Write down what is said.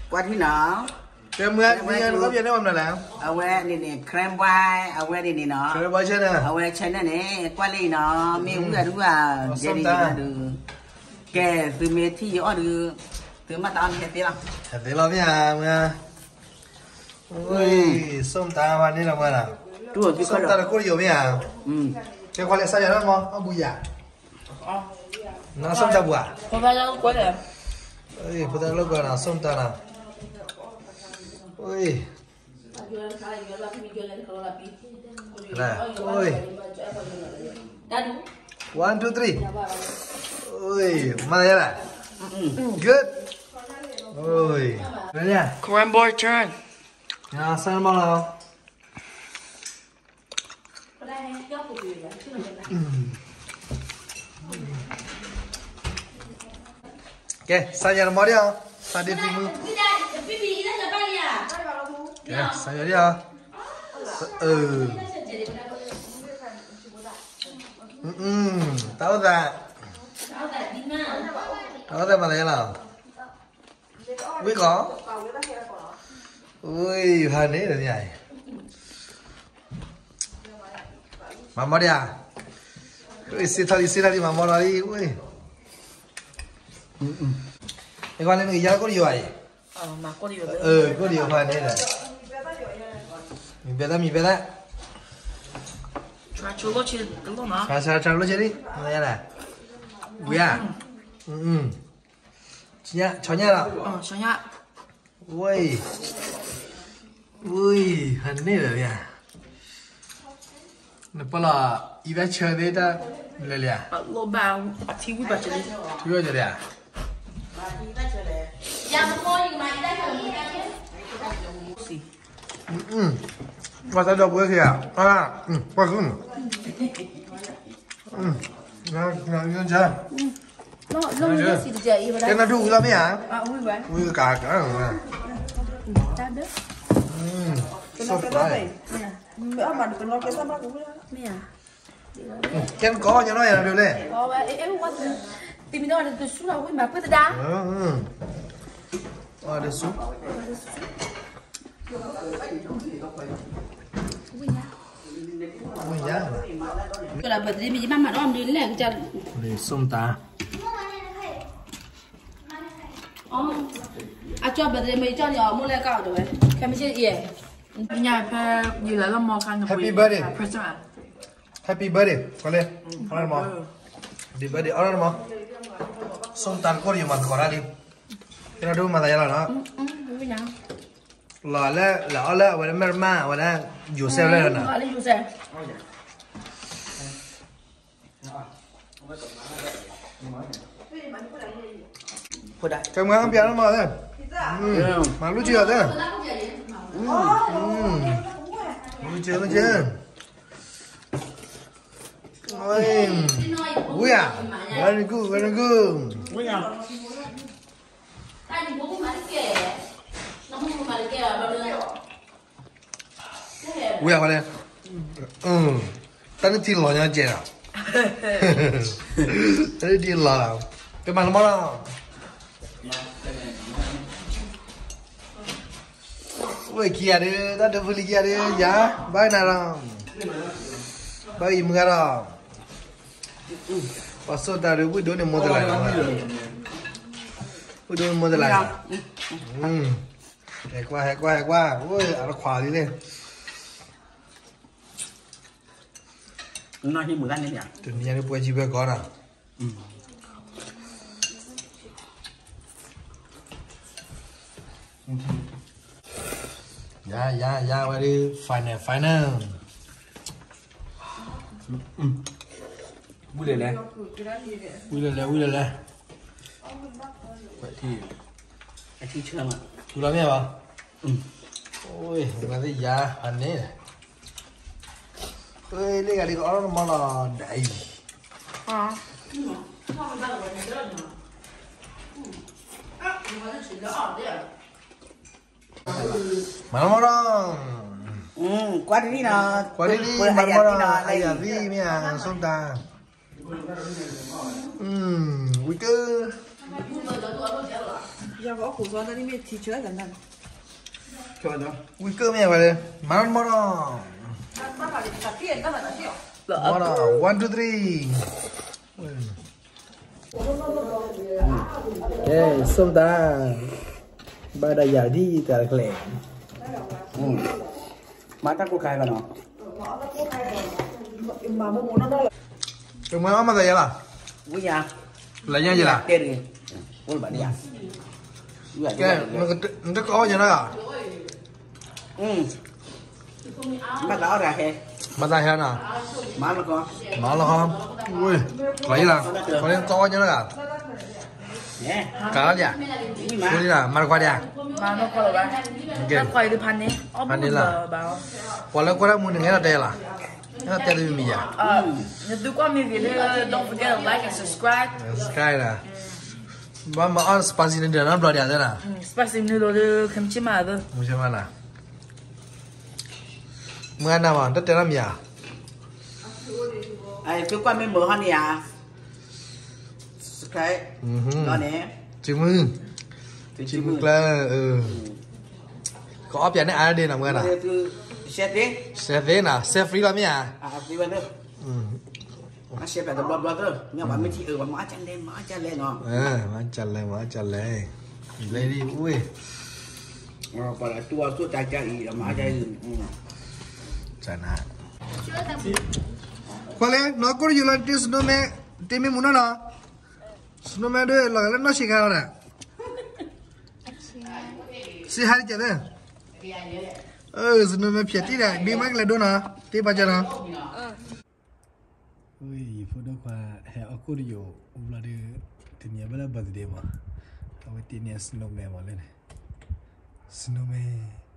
Quạt thì nó. Cái mưa có biết không nào? Ở quê này creme white, ở quê này nó. Creme white trên này. Ở quê trên này quạt này nó mình cũng được vậy đi là được. Kể từ mấy thì rõ được. Từ mà tao hết tí lắm. Hết tí lắm nha. Ui, sông ta hoàn đi làm gì nào? Sông ta là có nhiều à? Cái khoai lang sao vậy nó không bùi à? Nó sông ta bùa à? Không phải là quên rồi. Ui, bây giờ lúc nào sông ta nào? Ui. Này, ui. 1, 2, 3. Ui, mana ya lah? Good. Ui, đây nha. Korean boy turn. Nhà sang mong nào. Ok, sang nhà nó đi không? Sang đi tìm Ok, sang nhà đi không? Tahu tak? Tahu tak mana nào? Biết có. Ui, hơn đấy rồi nhỉ. Mama đi à? Ui, xin đi mama nó đi. Ui. Cái con lên người giao có điều vậy? Mà có điều. Có điều hơn đấy này. Mình biết đấy. Cho lỗ chi đúng không nó? Cho lỗ chi đi. Đây này. Ui à. Nhá, cho nhá nào. Cho nhá. Ui. Ui, hơn đấy rồi nhỉ. Nó bảo là ý về chơi đấy ta lấy liền. Lô bao thi quý bà chơi đi. Thi quý chơi đi à? Và sao đâu bữa kìa? Qua cứ. Ngon chưa? Nó gì thì vậy cái nó đủ lắm hả? Ui vậy. Ui cả rồi. Ta đứt. Mẹ bạn cái nó cái sao bác cũng Mẹ à? Cái có cho nó là được đấy. Em quá tìm nó là từ xuống nào mà cứ đá. Được xuống. Ui nhá. Cái là bật đi mình mang mà nó đi lên cho. Để xông ta. Cho bật đi mình cho nhỏ mua lại cao rồi. Cái mình chơi gì? Nhà phải gì là mò khăn Happy birthday. Present. Happy birthday. Con lên. Con mò. Happy birthday. Con mò. Xông tan có điều mà có ra đi. Cái nào đâu mà thấy là nó. Là vậy mà mà vậy là dù sao lên nè. Gọi lên dù sao. Cái má không biết nó mà thế. Mà lúc chưa thế. Lúc chưa. Ôi. Ui à. Very good. Ui à. Ui à con này. Tao thì lo nhau chơi à. Tao thì lo. Cái mà nó món nào. Ui kia đi, ta được vui kia đi, giá, bao nhiêu nào? Bao nhiêu mua nào? Bắt số ta được vui đôi này mua được lại. Vui đôi mua được lại. Hay quá. Ui, nó khóa đi lên. Nó như 10 ăn đấy nhỉ? Tụi nhà nó bùi chỉ về con à? Yeah, very fine. Vui lên. Vậy thì Cái thị trường à? chú làm gì vậy? Ôi, cái gì vậy? Anh này. Ôi, lấy cái đi có nó là đầy. Mà nó đó. Quạt đi nó. Mà nó đó. Ai à vi mẹ xong ta. Ui cơ. 要把火烧在里面提起来等等。 Cho đó. Ui cơm mẹ vậy Món món đó Món đó 1, 2, 3 Okay, sôm ta Ba đã giả đi tại lẻ Mà ta có khai vào nó. Đừng mới mà vậy là Vui nhà. Lấy nhau gì là Tiền đi. Ôi bạn đi à. Cái nó có gì đó à Mà đó ra hè. Mà dài hơn à Má mà con. Nó là không Ui lấy là có nên to như nó à Nè. Cá lắm nhỉ Ui là mà qua đi à Mà nó coi là ba. Nó coi được pan này. Pan này là bảo. Quả là qua mua những cái là tè là Nó tè từ mì à Nếu tôi qua mình video, don't forget to like and subscribe. Subscribe là Mà on spicy nên nó bật ra thế nào Spicy noodle kimchi mà thôi. Không xem ăn à Mưa ăn nào mà tất tè làm gì à Ai tôi qua mình mở hơn đi à. Cái. Đó nè. Chừng mừng Chừng mừng là Có ốp này ai đi làm cái nào Chef đi. Chef thế nào Chef free lắm nhỉ À đi vào đây. Nó chef là tập bọt thôi. Nhưng mà mình chỉ mã chân lên nó. Má chặt lên Lấy đi ui Còn là tua suốt trái ý là mã trái. Chẳng hạn Khoan lên, nó có gì là tí snowman Tí mình muốn nó Snowman đây là nó xì khao nè Xì hai chả thế Snowman phía tí này, đi mắc là đôi nào Tí bà chả nào Ui, phụ đô qua Hãy ở cô đi dụ Úng là đi Tình nhé bà là birthday mà Tao phải tin nhé snowman mà lên này Snowman